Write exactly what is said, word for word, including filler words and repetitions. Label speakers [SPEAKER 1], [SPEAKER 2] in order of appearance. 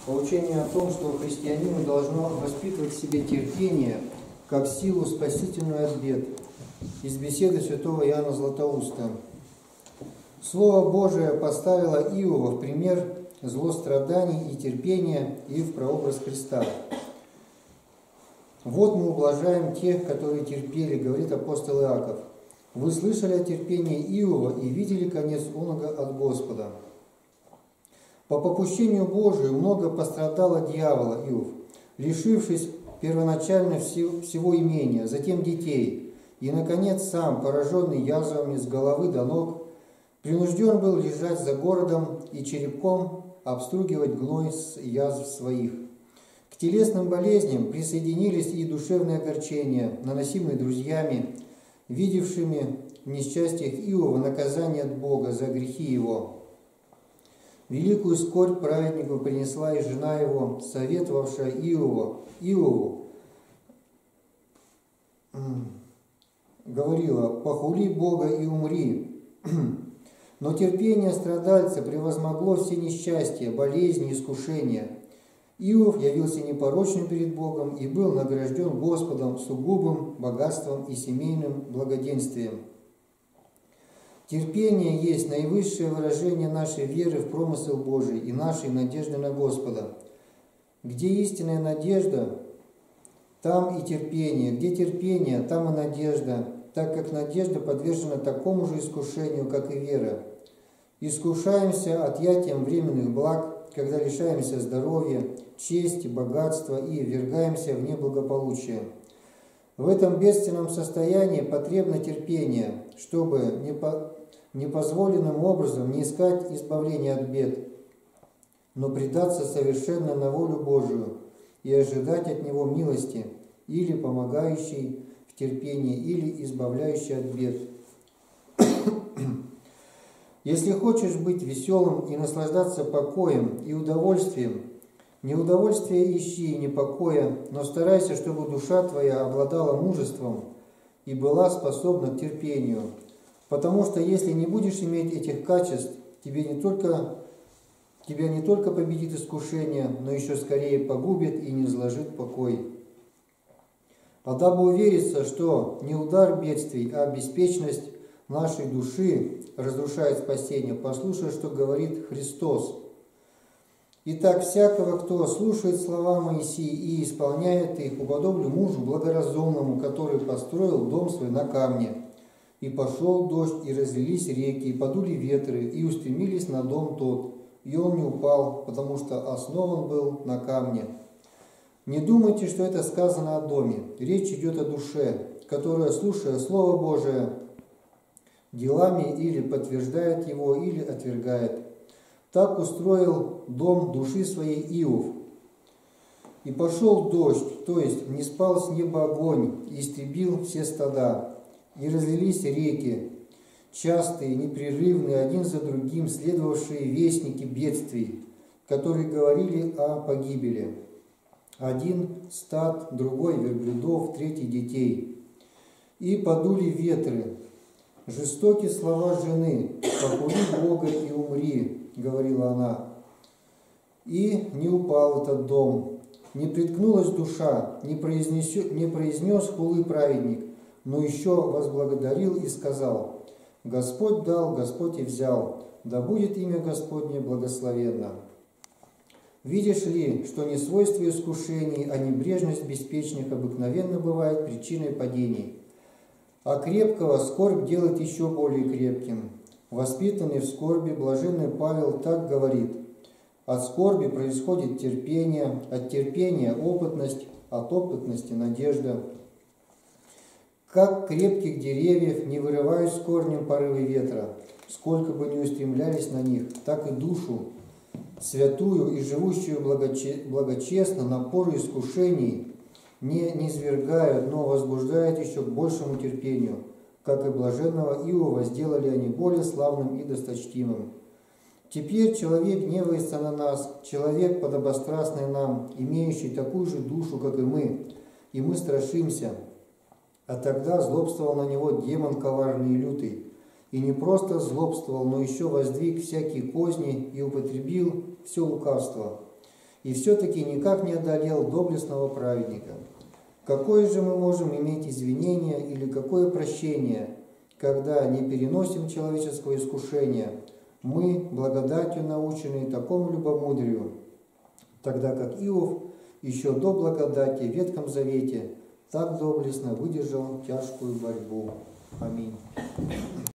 [SPEAKER 1] Поучение о том, что христианин должно воспитывать в себе терпение как силу спасительную от бед. Из беседы святого Иоанна Златоуста. Слово Божие поставило Иова в пример злостраданий и терпения и в прообраз Христа. «Вот мы ублажаем тех, которые терпели, — говорит апостол Иаков. Вы слышали о терпении Иова и видели конец оного от Господа. По попущению Божию много пострадало дьявола Иов, лишившись первоначально всего имения, затем детей, и, наконец, сам, пораженный язвами с головы до ног, принужден был лежать за городом и черепком обстругивать гной с язв своих. К телесным болезням присоединились и душевные огорчения, наносимые друзьями, видевшими в несчастьях Иова наказание от Бога за грехи его. Великую скорбь праведнику принесла и жена его, советовавшая Иова, Иову, говорила: «Похули Бога и умри». Но терпение страдальца превозмогло все несчастья, болезни, искушения. Иов явился непорочным перед Богом и был награжден Господом сугубым богатством и семейным благоденствием. Терпение есть наивысшее выражение нашей веры в промысел Божий и нашей надежды на Господа. Где истинная надежда, там и терпение. Где терпение, там и надежда, так как надежда подвержена такому же искушению, как и вера. Искушаемся отъятием временных благ, когда лишаемся здоровья, чести, богатства и ввергаемся в неблагополучие. В этом бедственном состоянии потребно терпение, чтобы не по... непозволенным образом не искать избавления от бед, но предаться совершенно на волю Божию и ожидать от Него милости, или помогающей в терпении, или избавляющей от бед. Если хочешь быть веселым и наслаждаться покоем и удовольствием, не удовольствия ищи, не покоя, но старайся, чтобы душа твоя обладала мужеством и была способна к терпению. Потому что если не будешь иметь этих качеств, тебе не только, тебя не только победит искушение, но еще скорее погубит и не изложит покой. А дабы увериться, что не удар бедствий, а беспечность нашей души разрушает спасение, послушай, что говорит Христос. «Итак, всякого, кто слушает слова Моисии и исполняет их, уподоблю мужу благоразумному, который построил дом свой на камне. И пошел дождь, и разлились реки, и подули ветры, и устремились на дом тот, и он не упал, потому что основан был на камне». Не думайте, что это сказано о доме. Речь идет о душе, которая, слушая Слово Божие, делами или подтверждает его, или отвергает. Так устроил дом души своей Иов. «И пошел дождь, то есть не спал с неба огонь, и истребил все стада. И разлились реки, частые, непрерывные, один за другим, следовавшие вестники бедствий, которые говорили о погибели. Один стад, другой верблюдов, третий детей. И подули ветры. Жестоки слова жены: «Похули Бога и умри», — говорила она. И не упал этот дом, не приткнулась душа, не, не произнес хулы праведник, но еще возблагодарил и сказал: «Господь дал, Господь и взял, да будет имя Господне благословенно». Видишь ли, что не свойство искушений, а небрежность беспечных обыкновенно бывает причиной падений. А крепкого скорбь делает еще более крепким. Воспитанный в скорби блаженный Павел так говорит: «От скорби происходит терпение, от терпения опытность, от опытности надежда». Как крепких деревьев не вырывают с корнем порывы ветра, сколько бы ни устремлялись на них, так и душу, святую и живущую благочестно, напоры искушений не низвергают, но возбуждают еще к большему терпению, как и блаженного Иова сделали они более славным и досточтимым. Теперь человек гневается на нас, человек подобострастный нам, имеющий такую же душу, как и мы, и мы страшимся. А тогда злобствовал на него демон коварный и лютый, и не просто злобствовал, но еще воздвиг всякие козни и употребил все лукавство. и все-таки никак не одолел доблестного праведника. Какое же мы можем иметь извинение или какое прощение, когда не переносим человеческого искушения, мы, благодатью наученные такому любомудрию, тогда как Иов еще до благодати в Ветхом Завете так доблестно выдержал тяжкую борьбу. Аминь.